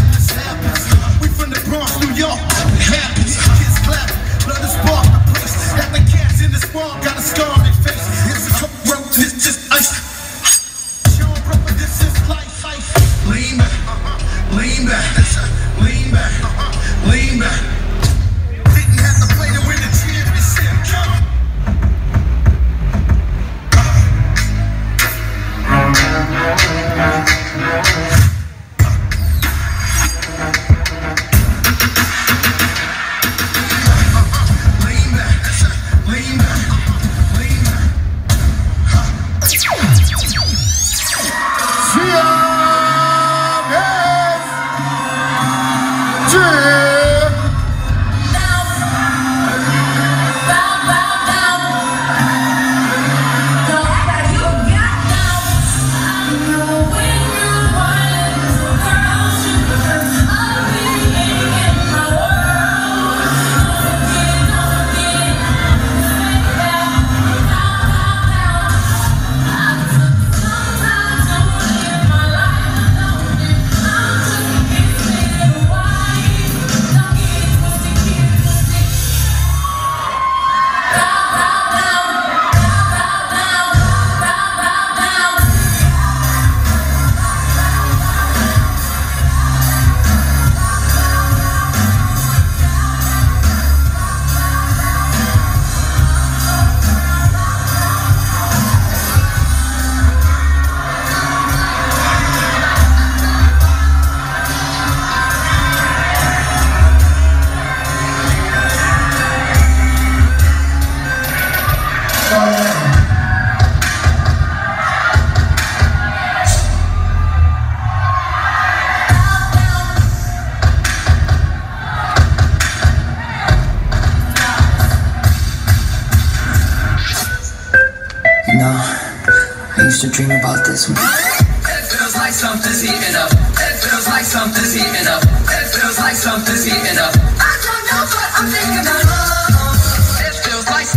We from the Bronx, New York. Happens, kids clap, blood is spark the place. Got the cats in this world, got a scar on their face. It's a coke road, this just ice. Show brother, this is life. Lean back, lean back, lean back, lean back. Didn't have to play to win the championship. I used to dream about this one. It feels like something's heating up. It feels like something's heating up. It feels like something's heating up. I don't know what I'm thinking about. It feels like.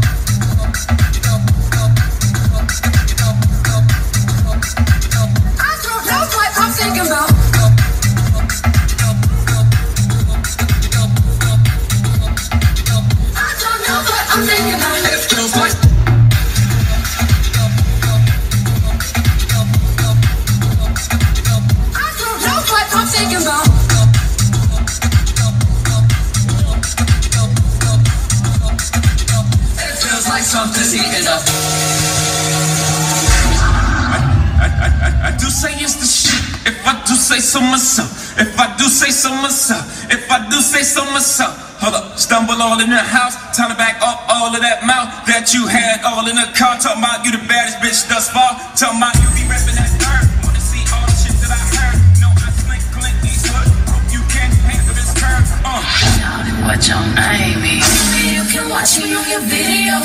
I don't know what I'm thinking about. I don't know what I'm thinking about. It feels like. Thinking about. It feels like something's heating up. I do say it's the shit. If I do say so myself. If I do say so myself. If I do say so myself. Hold up, stumble all in the house. Time to back up all of that mouth that you had all in the car. Talking about you the baddest bitch thus far. Talking about you be reppin' that third. Wanna see all the shit that I heard. No, I slink Clint Eastwood. Hope you can handle this curve. What your name is? Maybe you can watch me on your video.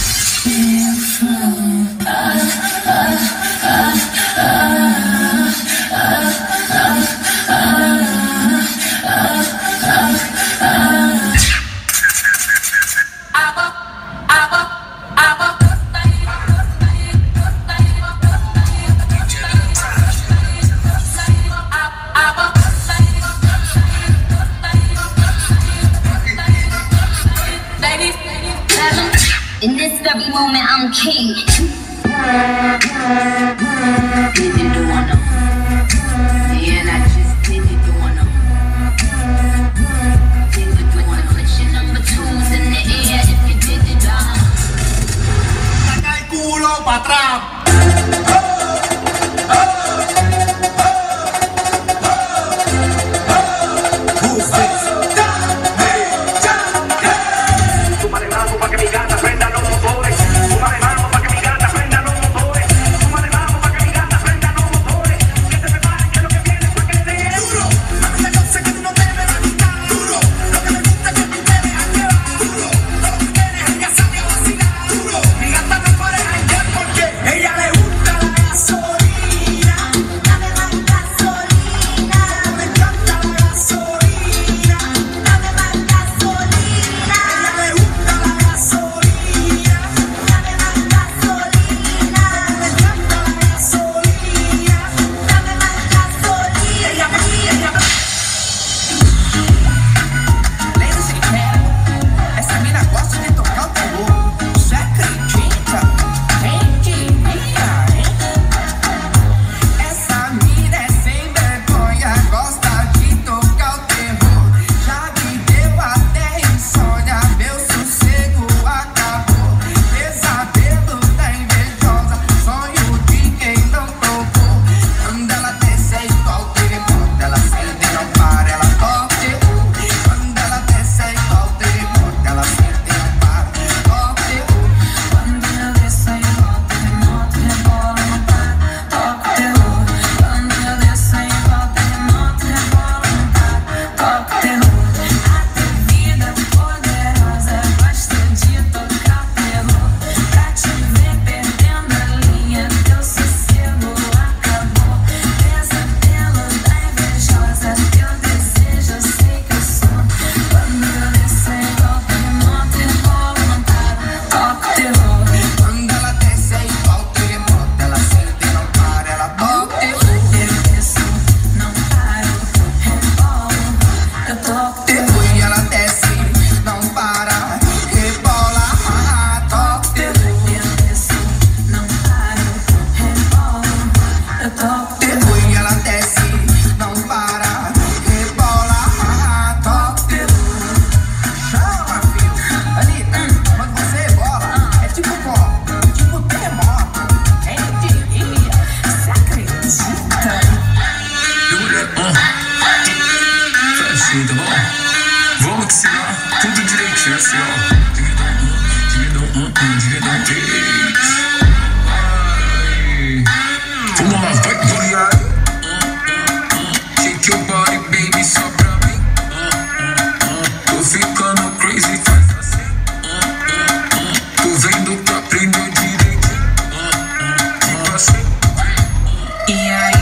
In this very moment, I'm king. Did it do on them? Yeah, and I just did it do on them. Did it do on them? Put your number 2s in the air if you did it all. Saca el culo pa' atrás. é assim, ó. Vamos lá, vai, vai. Shake your body, baby, só pra mim. Tô ficando crazy, faz assim. Tô vendo que aprendeu direitinho. Tipo assim. E aí,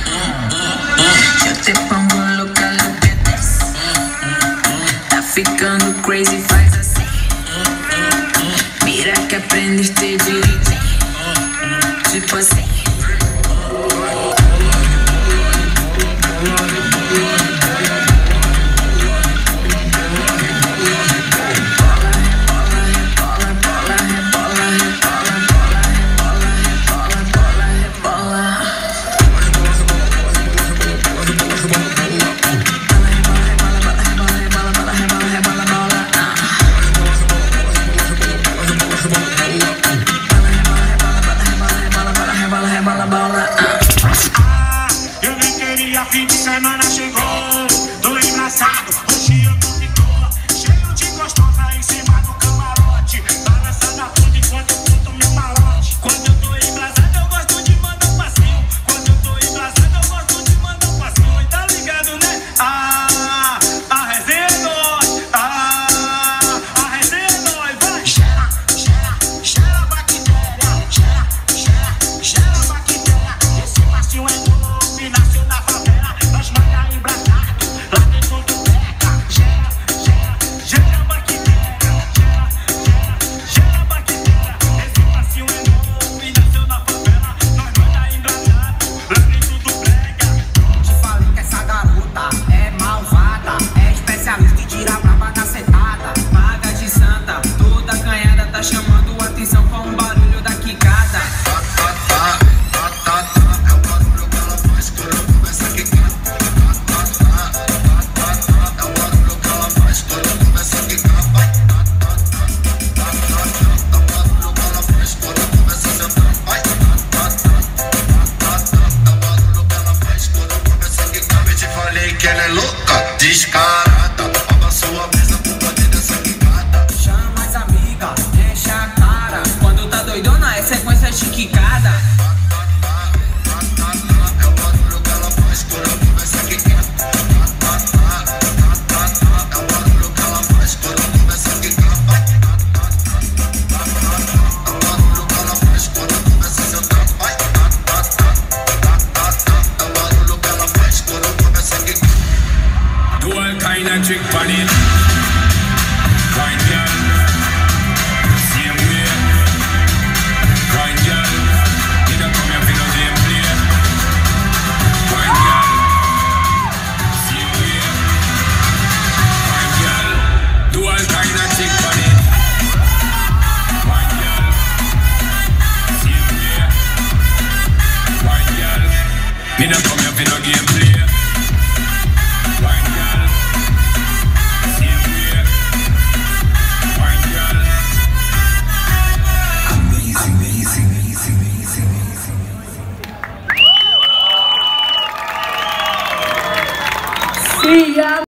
eu te pongo louca, louca dessa. Tá ficando crazy, faz assim. Mira que aprendiste direitinho. Tipo assim. Eu nem queria, fim de semana chegou. Tô engraçado, hoje eu tô de cor. Cheio de gostosa em cima do camarote. Balançando a tudo enquanto eu conto meu malote. Quando eu tô embrasado eu gosto de mandar um passinho. Quando eu tô embrasado eu gosto de mandar um passinho. E tá ligado, né? A resenha é nóis. A resenha é nóis. Vai! Cheira, cheira, cheira bactéria. Cheira, cheira, cheira bactéria. Esse passinho é novo e nasceu na favela. Nós manda embrasado, lá dentro do beca. Cheira, cheira, cheira bactéria. Cheira, cheira, cheira bactéria. Esse passinho é novo e nasceu na favela. Nós manda embrasado, lá dentro do beca. Te falei que essa garota é malvada, é especialista em tirar braba na sentada. Paga de santa, toda canhada tá chamando atenção com o barulho da quicada. Que ela é louca, descarada. Abaixou a mesa por poder dessa quicada. Chama as amigas, enche a cara. Quando tá doidona é sequência de quicada. É o barulho que ela faz quando eu começo a quicar. É o barulho que ela faz quando eu começo a quicar. É o barulho que ela faz quando eu começo a sentar. É o barulho que ela faz quando eu começo a quicar. Do all kind of trick on it. Wine girl, same way. Wine girl, you don't come here for no game play. Wine girl, same way. Wine girl, do all kind of trick on it. Wine girl, same way. Wine girl, me don't come here for no game play. Wine girl, same way. Wine girl. Amazing, amazing, amazing, amazing, amazing. See ya.